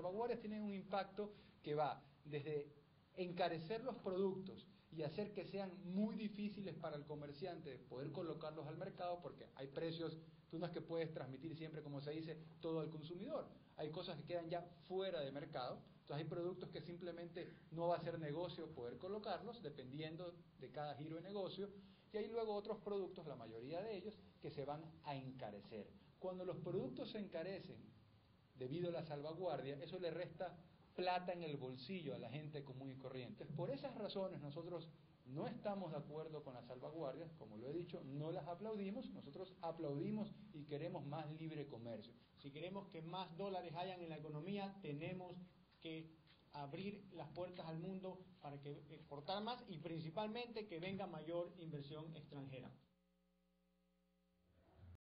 salvaguardias tienen un impacto que va desde encarecer los productos y hacer que sean muy difíciles para el comerciante poder colocarlos al mercado, porque hay precios, tú no es que puedes transmitir siempre, como se dice, todo al consumidor. Hay cosas que quedan ya fuera de mercado, entonces hay productos que simplemente no va a ser negocio poder colocarlos, dependiendo de cada giro de negocio, y hay luego otros productos, la mayoría de ellos, que se van a encarecer. Cuando los productos se encarecen debido a la salvaguardia, eso le resta plata en el bolsillo a la gente común y corriente. Por esas razones nosotros no estamos de acuerdo con las salvaguardias, como lo he dicho, no las aplaudimos, nosotros aplaudimos y queremos más libre comercio. Si queremos que más dólares hayan en la economía, tenemos que abrir las puertas al mundo para que exportar más y principalmente que venga mayor inversión extranjera.